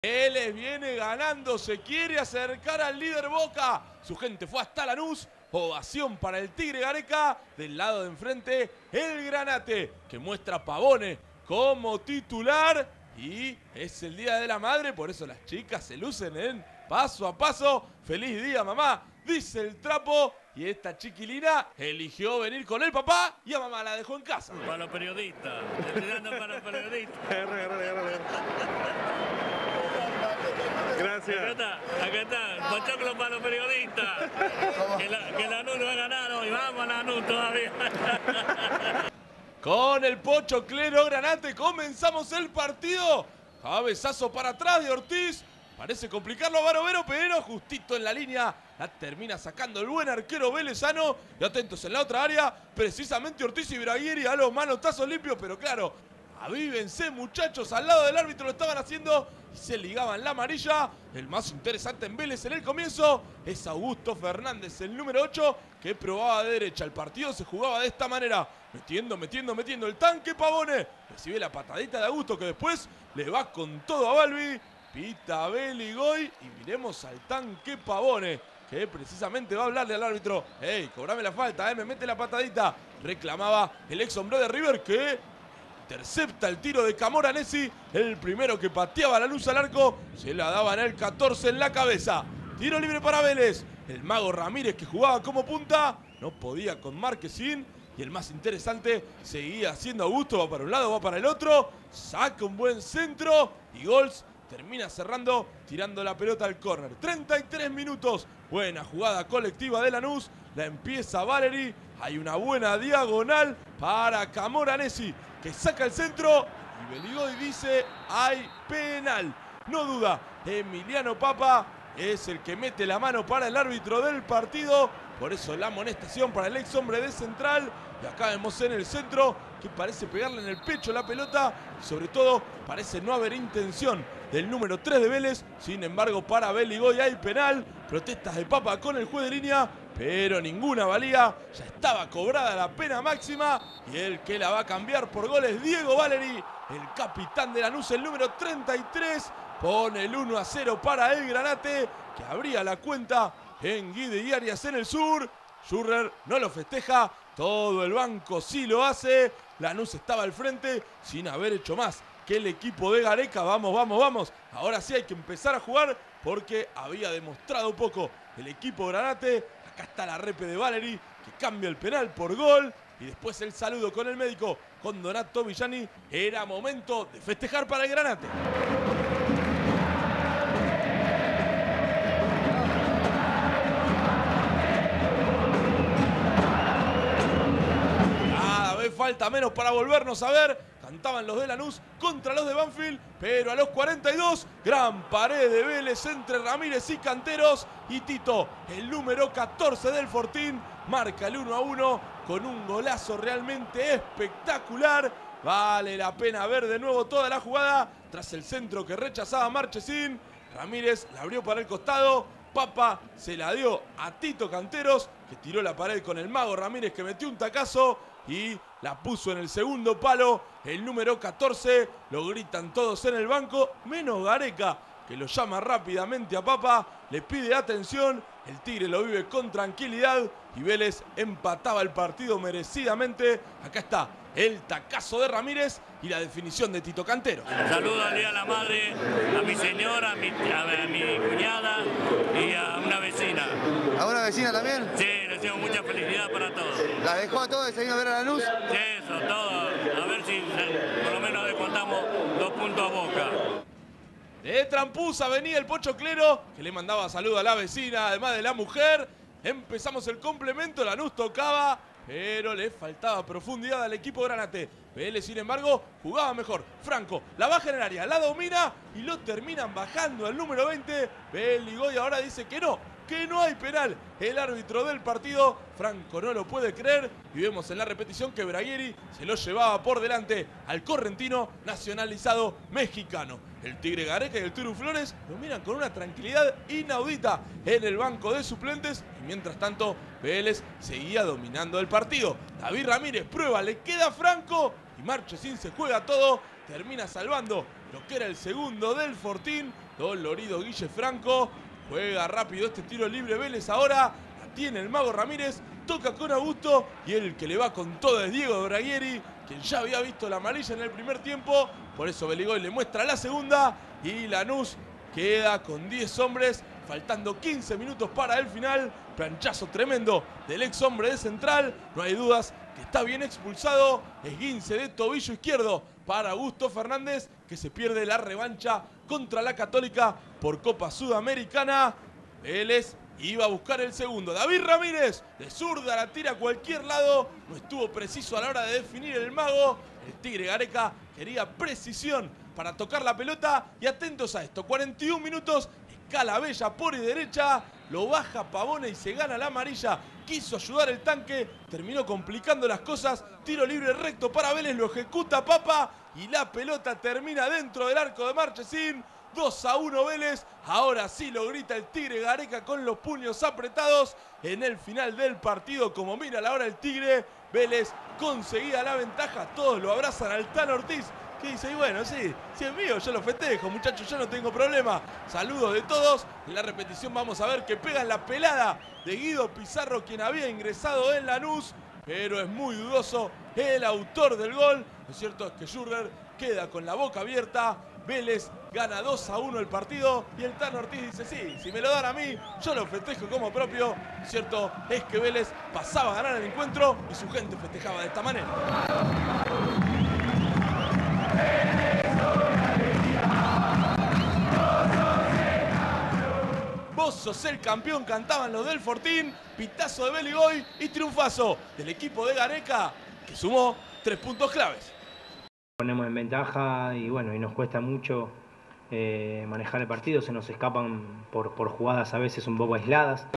Vélez viene ganando, se quiere acercar al líder Boca. Su gente fue hasta Lanús. Ovación para el Tigre Gareca. Del lado de enfrente, el Granate, que muestra a Pavone como titular. Y es el Día de la Madre, por eso las chicas se lucen en paso a paso. Feliz día, mamá, dice el trapo. Y esta chiquilina eligió venir con el papá y a mamá la dejó en casa. Para los periodistas, estoy dando para los periodistas. Gracias. Acá está, pochoclo para los periodistas. Que Lanús no ha ganado y vamos a Lanús todavía. Con el pochoclero Granate comenzamos el partido. Cabezazo para atrás de Ortiz. Parece complicarlo a Barovero, pero justito en la línea la termina sacando el buen arquero velezano. Y atentos en la otra área, precisamente Ortiz y Braguieri a los manotazos limpios, pero claro, avívense muchachos, al lado del árbitro lo estaban haciendo y se ligaban la amarilla. El más interesante en Vélez en el comienzo es Augusto Fernández, el número 8, que probaba de derecha. El partido se jugaba de esta manera, metiendo el tanque Pavone. Recibe la patadita de Augusto que después le va con todo a Balbi. Pita Beligoy y miremos al tanque Pavone, que precisamente va a hablarle al árbitro. ¡Ey, cobrame la falta, me mete la patadita! Reclamaba el ex hombre de River, que intercepta el tiro de Camoranesi. El primero que pateaba la luz al arco, se la daba en el 14 en la cabeza. Tiro libre para Vélez. El mago Ramírez, que jugaba como punta, no podía con Marquesín. Y el más interesante seguía siendo Augusto. Va para un lado, va para el otro. Saca un buen centro y Gols termina cerrando, tirando la pelota al córner. 33 minutos. Buena jugada colectiva de Lanús. La empieza Valeri. Hay una buena diagonal para Camoranesi, que saca el centro. Y Beligoy dice, hay penal. No duda, Emiliano Papa es el que mete la mano para el árbitro del partido. Por eso la amonestación para el ex hombre de Central. Y acá vemos en el centro que parece pegarle en el pecho la pelota. Y sobre todo parece no haber intención del número 3 de Vélez. Sin embargo, para Beligoy hay penal. Protestas de Papa con el juez de línea, pero ninguna valía. Ya estaba cobrada la pena máxima. Y el que la va a cambiar por goles, Diego Valeri, el capitán de Lanús, el número 33. Pone el 1-0 para el Granate, que abría la cuenta en Guide y Arias en el sur. Schurrer no lo festeja, todo el banco sí lo hace. Lanús estaba al frente sin haber hecho más que el equipo de Gareca. Vamos. Ahora sí hay que empezar a jugar porque había demostrado poco el equipo Granate. Acá está la repe de Valeri, que cambia el penal por gol. Y después el saludo con el médico, con Donato Villani. Era momento de festejar para el Granate. Falta menos para volvernos a ver. Cantaban los de Lanús contra los de Banfield, pero a los 42, gran pared de Vélez entre Ramírez y Canteros. Y Tito, el número 14 del Fortín, marca el 1-1 con un golazo realmente espectacular. Vale la pena ver de nuevo toda la jugada. Tras el centro que rechazaba Marchesín, Ramírez la abrió para el costado. Papa se la dio a Tito Canteros, que tiró la pared con el mago Ramírez, que metió un tacazo y la puso en el segundo palo. El número 14, lo gritan todos en el banco, menos Gareca, que lo llama rápidamente a Papa, le pide atención. El Tigre lo vive con tranquilidad y Vélez empataba el partido merecidamente. Acá está el tacazo de Ramírez y la definición de Tito Canteros. Saludo al Día de la Madre, a mi señora, a mi cuñada y a una vecina. ¿A una vecina también? Sí, les deseo mucha felicidad para todos. ¿La dejó a todos y se vino a ver a Lanús? Sí, eso, todo. A ver si por lo menos descontamos 2 puntos a Boca. De trampuza venía el pochoclero, que le mandaba saludo a la vecina, además de la mujer. Empezamos el complemento, Lanús tocaba, pero le faltaba profundidad al equipo Granate. Vélez, sin embargo, jugaba mejor. Franco la baja en el área, la domina y lo terminan bajando al número 20. Beligoy ahora dice que no hay penal. El árbitro del partido, Franco, no lo puede creer. Y vemos en la repetición que Braguieri se lo llevaba por delante al correntino nacionalizado mexicano. El Tigre Gareca y el Turu Flores lo miran con una tranquilidad inaudita en el banco de suplentes. Y mientras tanto, Vélez seguía dominando el partido. David Ramírez prueba, le queda Franco y Marchesín se juega todo. Termina salvando lo que era el segundo del Fortín, dolorido Guille Franco. Juega rápido este tiro libre Vélez ahora. La tiene el Mago Ramírez. Toca con Augusto. Y el que le va con todo es Diego Braguieri, quien ya había visto la amarilla en el primer tiempo. Por eso Beligoy le muestra la segunda. Y Lanús queda con 10 hombres. Faltando 15 minutos para el final. Planchazo tremendo del ex hombre de Central. No hay dudas que está bien expulsado. Esguince de tobillo izquierdo para Augusto Fernández, que se pierde la revancha contra la Católica por Copa Sudamericana. Vélez iba a buscar el segundo. David Ramírez de zurda la tira a cualquier lado. No estuvo preciso a la hora de definir el Mago. El Tigre Gareca quería precisión para tocar la pelota. Y atentos a esto, 41 minutos. Escala Bella por y derecha. Lo baja Pavone y se gana la amarilla. Quiso ayudar el tanque. Terminó complicando las cosas. Tiro libre recto para Vélez. Lo ejecuta Papa. Y la pelota termina dentro del arco de Marchesín. 2-1 Vélez. Ahora sí lo grita el Tigre Gareca con los puños apretados. En el final del partido, como mira la hora el Tigre, Vélez conseguía la ventaja. Todos lo abrazan al Tano Ortiz, que dice, y bueno, sí, si es mío, yo lo festejo, muchachos, yo no tengo problema. Saludos de todos. En la repetición vamos a ver que pegan la pelada de Guido Pizarro, quien había ingresado en Lanús, pero es muy dudoso el autor del gol. Lo cierto es que Schürrer queda con la boca abierta. Vélez gana 2-1 el partido y el Tano Ortiz dice, sí, si me lo dan a mí, yo lo festejo como propio. Lo cierto es que Vélez pasaba a ganar el encuentro y su gente festejaba de esta manera. Vos sos el campeón, cantaban los del Fortín. Pitazo de Beligoy y triunfazo del equipo de Gareca, que sumó 3 puntos claves. Ponemos en ventaja y bueno, y nos cuesta mucho manejar el partido, se nos escapan por jugadas a veces un poco aisladas.